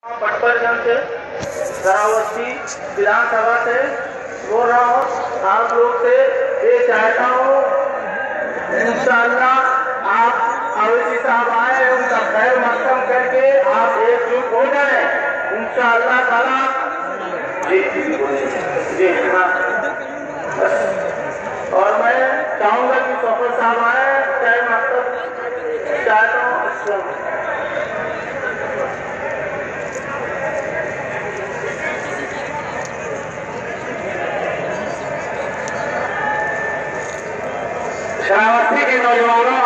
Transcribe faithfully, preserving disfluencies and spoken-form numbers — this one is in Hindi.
patparganj से शरावती विधानसभा से बोल रहा हूँ। आप लोग से ये चाहता हूँ इंशाअल्लाह आप अवैसी साहब आए, उनका खैर मकदम करके आप एकजुट हो जाए इंशाअल्लाह ताला। जी जी हाँ, और मैं चाहूँगा कि सफर साहब आए, खैर मकदम चाहता हूँ। शरावती के नौजवानों